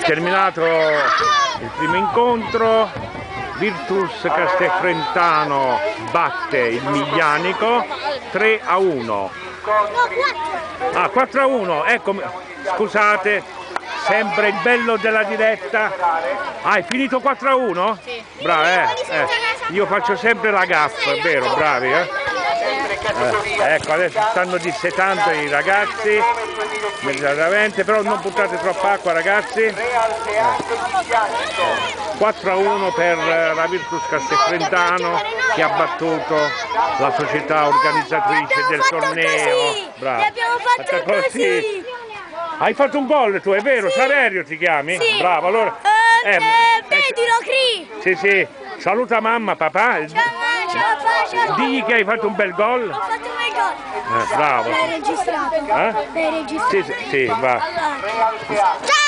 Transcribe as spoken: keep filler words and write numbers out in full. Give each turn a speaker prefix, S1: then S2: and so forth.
S1: terminato il primo incontro, Virtus Castelfrentano batte il Miglianico tre a uno. Ah, quattro a uno, ecco, scusate, sempre il bello della diretta. Ah, è finito quattro a uno?
S2: Sì.
S1: Bravo, eh, eh. Io faccio sempre la gaffa, è vero, bravi, eh? Eh, ecco, adesso stanno dissetando i ragazzi, immediatamente, però non buttate troppa acqua, ragazzi. Eh. quattro a uno per la Virtus Castelfrentano che ha battuto la società organizzatrice del torneo. Bravo.
S2: Abbiamo fatto così.
S1: Hai fatto un gol tu, è vero? Sì. Saverio ti chiami?
S2: Sì.
S1: Bravo, allora.
S2: Eh, eh, vedilo, Cri!
S1: Sì, sì. Saluta mamma, papà.
S2: Ciao, ciao, ciao.
S1: Digli che hai fatto un bel gol.
S2: Ho fatto un bel gol.
S1: Eh, bravo.
S2: L'hai registrato?
S1: Eh?
S2: L'hai registrato?
S1: Sì, sì, sì, va.
S2: Allora. Ciao!